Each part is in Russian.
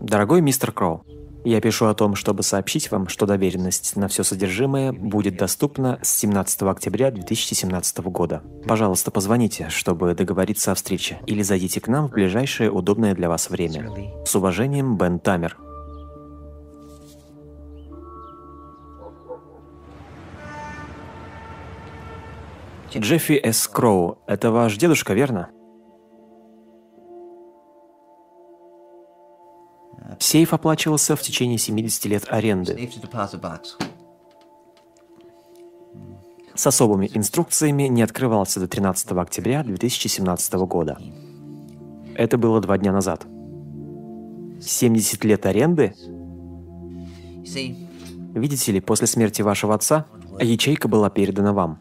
Дорогой мистер Кроу, я пишу о том, чтобы сообщить вам, что доверенность на все содержимое будет доступна с 17 октября 2017 года. Пожалуйста, позвоните, чтобы договориться о встрече, или зайдите к нам в ближайшее удобное для вас время. С уважением, Бен Тамер. Джеффи С. Кроу, это ваш дедушка, верно? Сейф оплачивался в течение 70 лет аренды. С особыми инструкциями не открывался до 13 октября 2017 года. Это было 2 дня назад. 70 лет аренды? Видите ли, после смерти вашего отца ячейка была передана вам.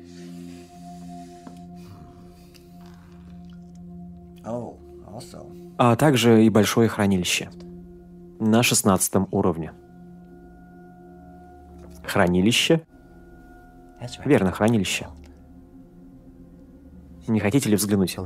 А также и большое хранилище. На 16 уровне. Хранилище? Верно, хранилище. Не хотите ли взглянуть?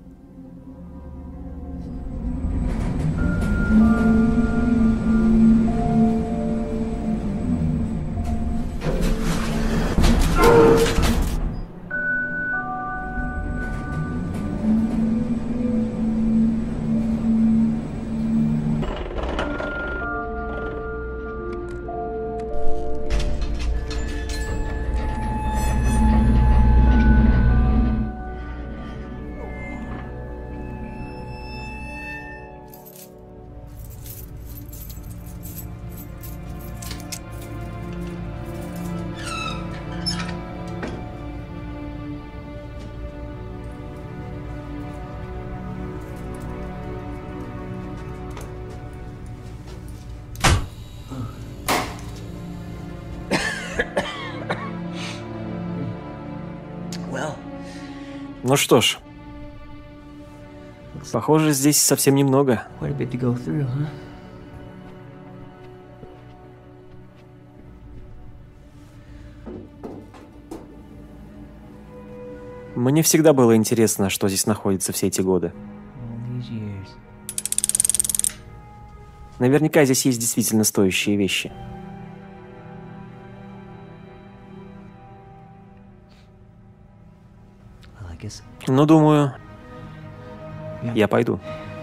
Ну что ж, похоже, здесь совсем немного. Мне всегда было интересно, что здесь находится все эти годы. Наверняка здесь есть действительно стоящие вещи. Ну, думаю, я пойду.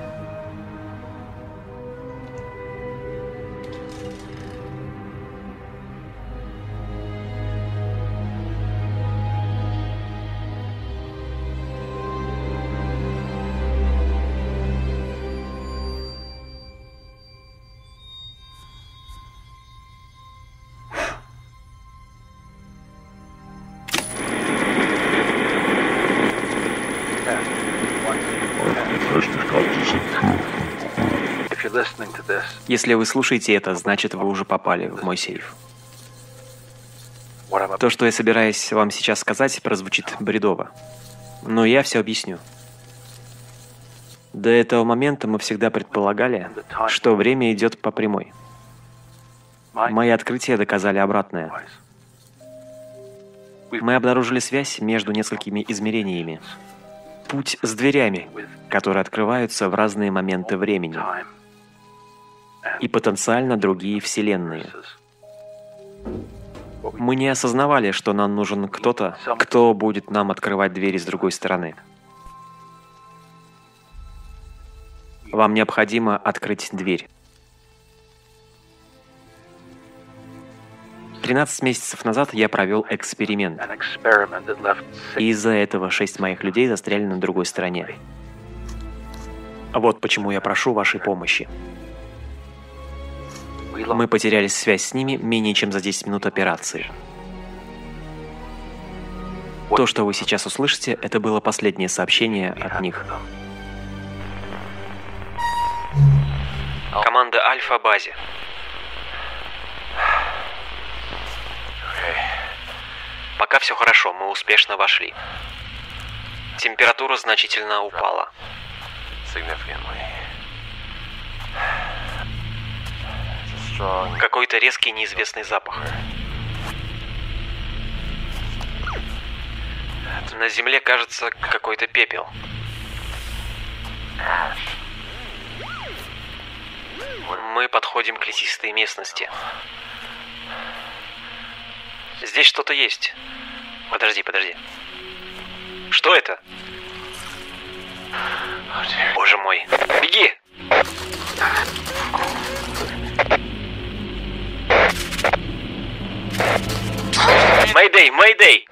Если вы слушаете это, значит, вы уже попали в мой сейф. То, что я собираюсь вам сейчас сказать, прозвучит бредово. Но я все объясню. До этого момента мы всегда предполагали, что время идет по прямой. Мои открытия доказали обратное. Мы обнаружили связь между несколькими измерениями. Путь с дверями, которые открываются в разные моменты времени. И потенциально другие вселенные. Мы не осознавали, что нам нужен кто-то, кто будет нам открывать двери с другой стороны. Вам необходимо открыть дверь. 13 месяцев назад я провел эксперимент. И из-за этого 6 моих людей застряли на другой стороне. Вот почему я прошу вашей помощи. Мы потеряли связь с ними менее чем за 10 минут операции. То, что вы сейчас услышите, это было последнее сообщение от них. Команда Альфа базе. Пока все хорошо, мы успешно вошли. Температура значительно упала. Какой-то резкий неизвестный запах. На земле, кажется, какой-то пепел. Мы подходим к лесистой местности. Здесь что-то есть. Подожди. Что это? Боже мой. Беги! Мэйдэй!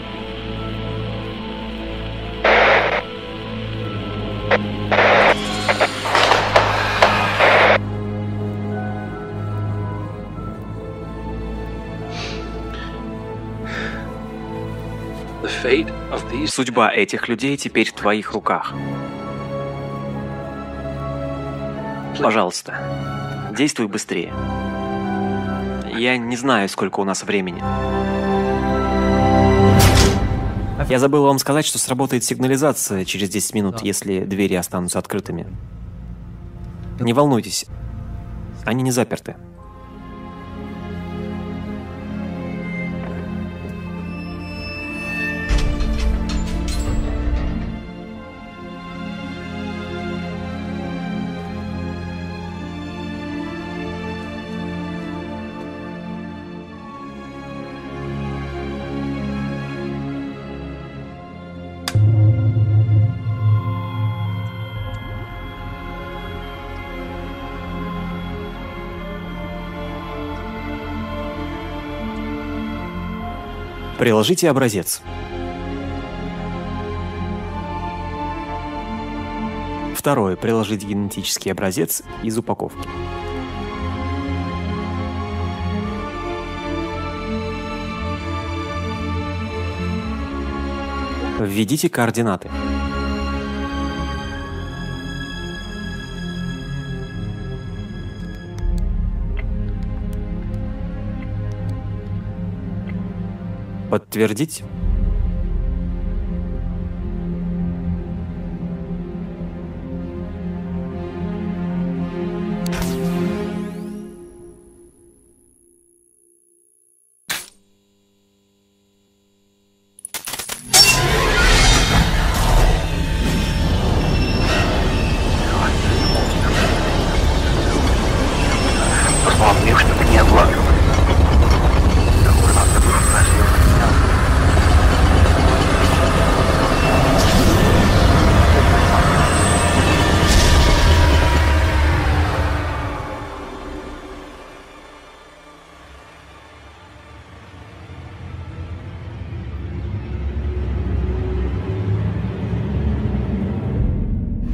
Судьба этих людей теперь в твоих руках. Пожалуйста, действуй быстрее. Я не знаю, сколько у нас времени. Я забыл вам сказать, что сработает сигнализация через 10 минут, если двери останутся открытыми. Не волнуйтесь, они не заперты. Приложите образец. Второе. Приложить генетический образец из упаковки. Введите координаты. Подтвердить.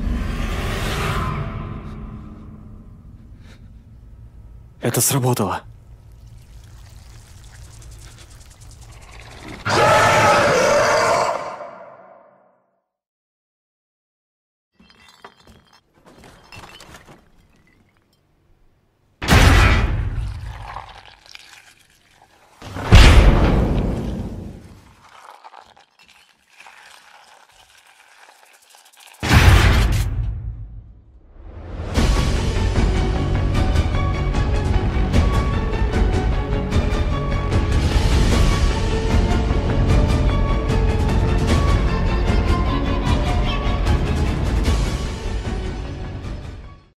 Это сработало.